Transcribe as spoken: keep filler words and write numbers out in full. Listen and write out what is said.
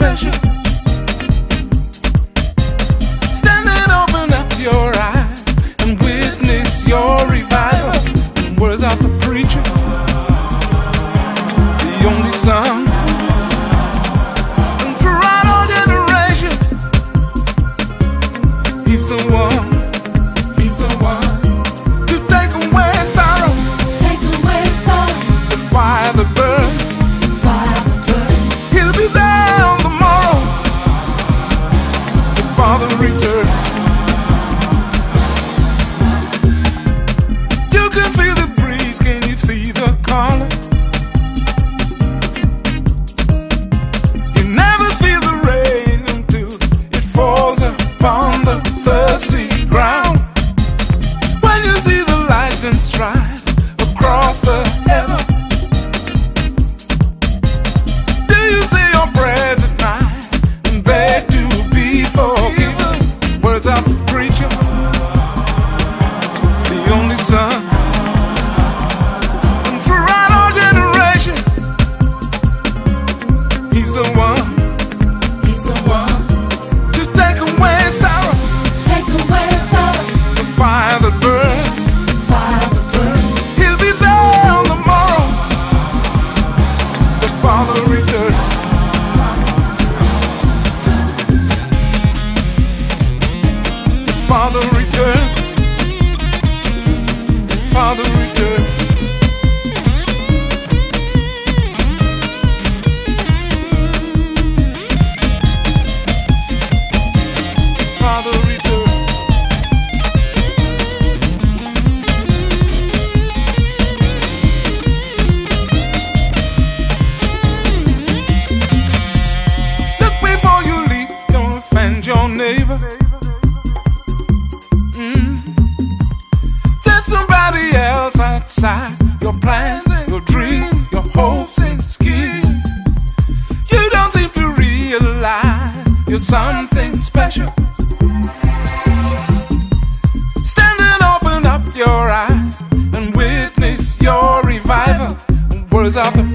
special. Standing, open up your eyes and witness your revival. Words of the preacher, the only son. And throughout all generations, he's the one, he's the one to take away sorrow, take away sorrow. the fire that burns, The fire that burns. he'll be there on the morrow. The Father returns. You can feel the breeze, can you see the color? You never feel the rain until it falls upon the thirsty ground. When you see the lightning strike across the heaven, do you say your prayers at night and beg to be forgiven? Words of the preacher, the only son. And throughout all generations, he's the one, He's the one, to take away sorrow, take away sorrow. the fire that burns. The fire that burns. He'll be there on the morrow. The Father returns. The Father returns. Father returns. Father returns. Look before you leap, don't offend your neighbor. Mm. There's somebody else outside your plans, your dreams, your hopes and schemes. You don't seem to realize you're something special. Standing, open up your eyes and witness your revival. Words of the